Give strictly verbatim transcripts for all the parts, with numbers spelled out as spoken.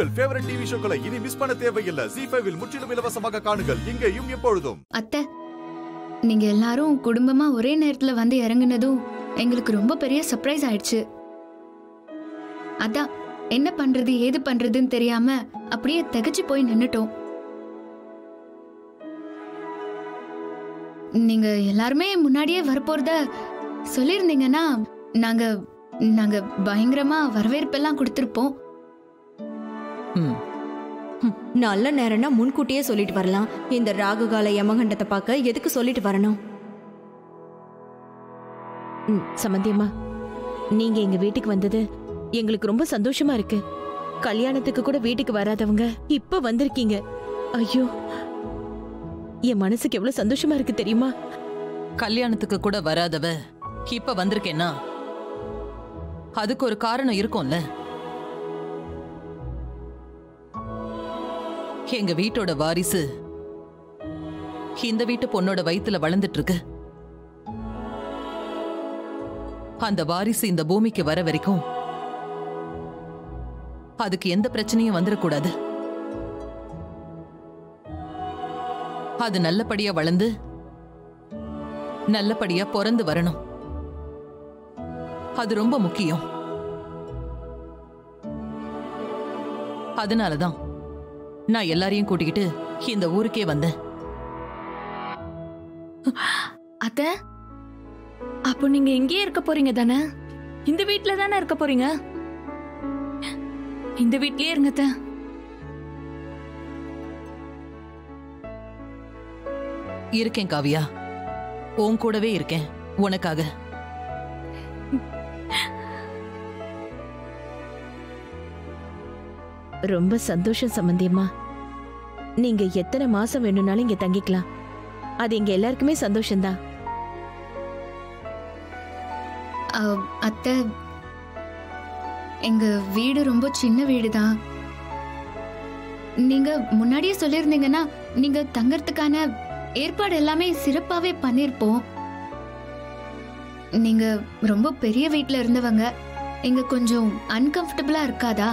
உங்கள் favourite TV ஷோக்களை இனி miss பண்ண தேவையில்லை. ஜீ ஃபைவ் இல் முற்றிலும் இலவசமாக காணுங்கள். இங்கேயும் எப்பொழுதும். அத்தை, நீங்க எல்லாரும் குடும்பமா ஒரே நேரத்துல வந்து இறங்குனதும் எங்களுக்கு ரொம்ப பெரிய சர்ப்ரைஸ் ஆயிடுச்சு. அதான் என்ன பண்றது ஏது பண்றதுன்னு தெரியாம அப்படியே திகச்சு போய் நின்னுட்டோம். நீங்க எல்லாருமே முன்னாடியே வரப்போறத சொல்லிருந்தீங்கன்னா நாங்க நாங்க பயங்கரமா வரவேற்பெல்லாம் கொடுத்திருப்போம். நல்ல நேரம்னா முன்கூட்டியே சொல்லிட்டு வரலாம். இந்த ராகுகால யமகண்டத்தை பார்க்க எதுக்கு சொல்லிட்டு வரணும்? சம்பந்தியம்மா, நீங்க எங்க வீட்டுக்கு வந்தது எங்களுக்கு ரொம்ப சந்தோஷமா இருக்கு. கல்யாணத்துக்கு கூட வீட்டுக்கு வராதவங்க இப்ப வந்திருக்கீங்க. ஐயோ, என் மனசுக்கு எவ்வளவு சந்தோஷமா இருக்கு தெரியுமா? கல்யாணத்துக்கு கூட வராதவ இப்ப வந்திருக்கேன்னா அதுக்கு ஒரு காரணம் இருக்கும்ல. எங்க வீட்டோட வாரிசு இந்த வீட்டு பொண்ணோட வயித்துல வளர்ந்துட்டு இருக்கு. அந்த வாரிசு இந்த பூமிக்கு வர வரைக்கும் அதுக்கு எந்த பிரச்சனையும் வந்துடக்கூடாது. அது நல்லபடியா வளர்ந்து நல்லபடியா பிறந்து வரணும். அது ரொம்ப முக்கியம். அதனாலதான் நான் எல்லாரையும் கூட்டிக்கிட்டு இந்த ஊருக்கே வந்தேன். அத்தை, அப்போ நீங்க இங்கேயே இருக்க போறீங்க தானே? இந்த வீட்ல தானே இருக்க போறீங்க? இந்த வீட்லயே இருங்க அத்தை. இருக்கேன் காவியா, உன் கூடவே இருக்கேன் உனக்காக. ரொம்ப சந்தோஷம் சம்பந்தியம்மா. நீங்க எத்தனை மாசம் வேணும்னாலும் இங்க தங்கிக்கலாம். அது எங்க எல்லாருக்குமே சந்தோஷம்தான். அத்தை, எங்க வீடு ரொம்ப சின்ன வீடுதான். நீங்க முன்னாடியே சொல்லிருந்தீங்கன்னா நீங்க தங்கறதுக்கான ஏற்பாடு எல்லாமே சிறப்பாவே பண்ணிருப்போம். நீங்க ரொம்ப பெரிய வீட்ல இருந்தவங்க, இங்க கொஞ்சம் அன்கம்ஃபர்டபுளா இருக்காதா?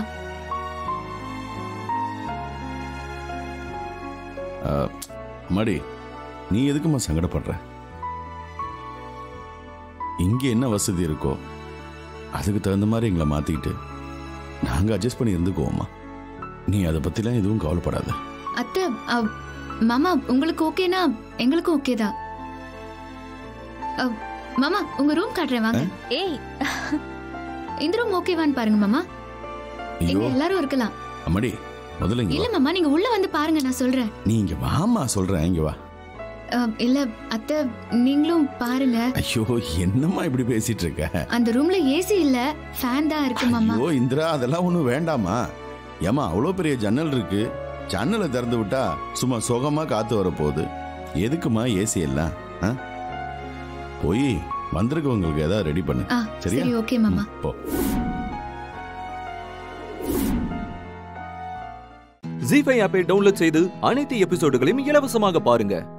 மடி, நீ எதுக்குமா சங்கடப்படுற? இங்க என்ன வசதி இருக்கோ அதுக்கு தகுந்த மாதிரி எங்களை மாத்திக்கிட்டு நாங்க அட்ஜஸ்ட் பண்ணி இருந்துக்குவோமா. நீ அதை பத்திலாம் எதுவும் கவலைப்படாத. அத்தை, மாமா உங்களுக்கு ஓகேனா எங்களுக்கும் ஓகேதான். மாமா, உங்க ரூம் காட்டுறேன் வாங்க. ஏய், இந்த ரூம் ஓகேவான்னு பாருங்க மாமா. இங்க எல்லாரும் இருக்கலாம். அம்மாடி, முதல்ல இங்க இல்ல மாமா, நீங்க உள்ள வந்து பாருங்க, நான் சொல்றேன். நீ இங்க வாமா, சொல்றேன், இங்க வா. இல்ல அத்தை, நீங்களும் பாருங்க. ஐயோ, என்னம்மா இப்படி பேசிட்டு இருக்க? அந்த ரூம்ல ஏசி இல்ல, ஃபேன் தான் இருக்கு மாமா. ஐயோ இந்திரா, அதெல்லாம் ஒண்ணும் வேண்டாமா. ஏமா, அவ்வளோ பெரிய ஜன்னல் இருக்கு, ஜன்னலை திறந்து விட்டா சும்மா சுகமா காத்து வர போகுது. எதுக்குமா ஏசி எல்லாம்? போய் வந்திருக்கவங்களுக்கு ஏதாவது ரெடி பண்ணு. சரியா? சரி, ஓகே மாமா. போ. ஜீ ஃபைவ் ஆப்பை டவுன்லோட் செய்து அனைத்து எபிசோடுகளையும் இலவசமாக பாருங்க.